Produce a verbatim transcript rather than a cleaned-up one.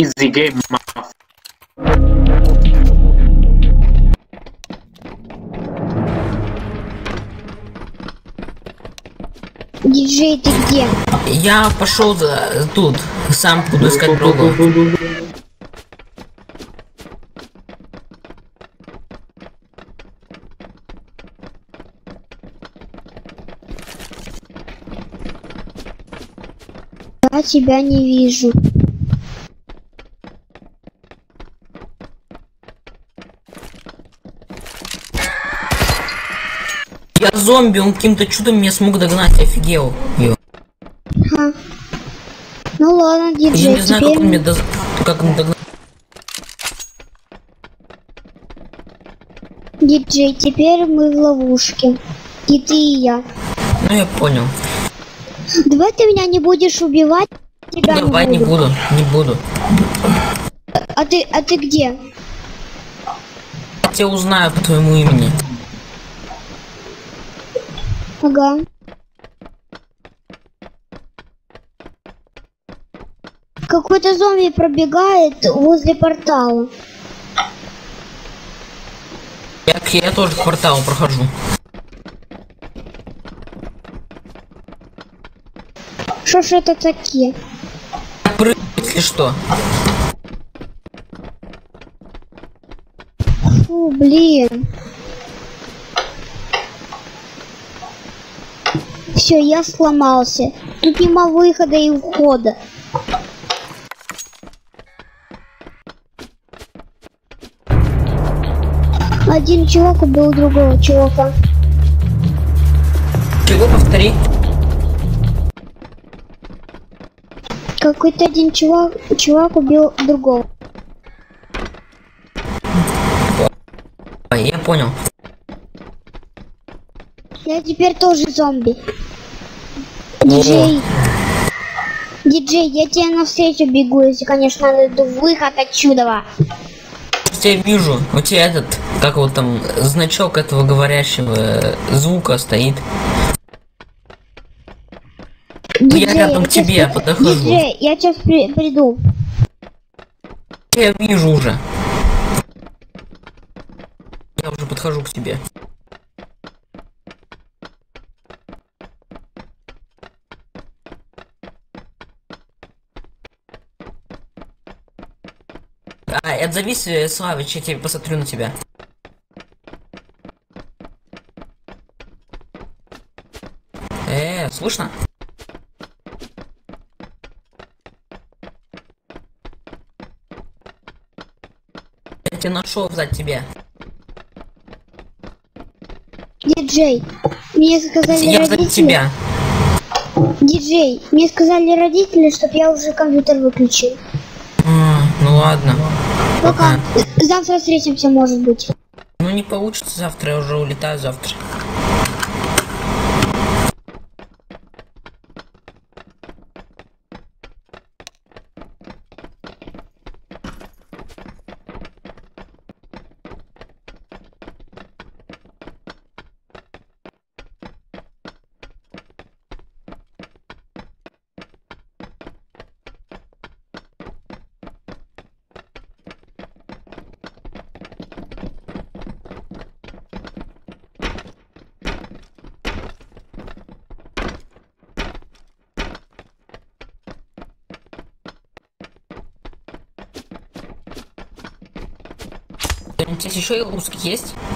Easy game. Диджей, ты где? Я пошел за тут, сам буду искать другого. Я тебя не вижу. Я зомби, он каким-то чудом меня смог догнать, офигел. Ё. Ха. Ну ладно, Я диджей, не знаю, теперь... как он меня доз... как он догнал. Диджей, теперь мы в ловушке. И ты, и я. Ну я понял. Давай ты меня не будешь убивать. Тебя Давай не не буду. буду, не буду. А ты, а ты где? Я тебя узнаю по твоему имени. Ага. Какой-то зомби пробегает возле портала. Я, я тоже к порталу прохожу. Что ж это такие? Прыгать или что? Фу, блин. Все, я сломался. Тут нема выхода и ухода. Один чувак убил другого чувака. Чего, повтори? Какой-то один чувак, чувак убил другого. Ой, я понял. Я теперь тоже зомби. Диджей. Диджей, я тебе навстречу бегу, если, конечно, найду выход отсюда. Я вижу, у тебя этот, как вот там, значок этого говорящего звука стоит. Диджей, Я рядом к щас тебе при- подохожу. Диджей, я сейчас при- приду. Я вижу уже. Я уже подхожу к тебе. А, отзовись, э, Славич, я тебе посмотрю на тебя. Э, слышно? Я тебя нашел сзади тебя. Диджей, мне сказали Я сзади родители... тебя. Диджей, мне сказали родители, чтобы я уже компьютер выключил. А, ну ладно. Пока. Завтра встретимся, может быть. Ну не получится завтра, я уже улетаю завтра. У тебя еще и русский есть?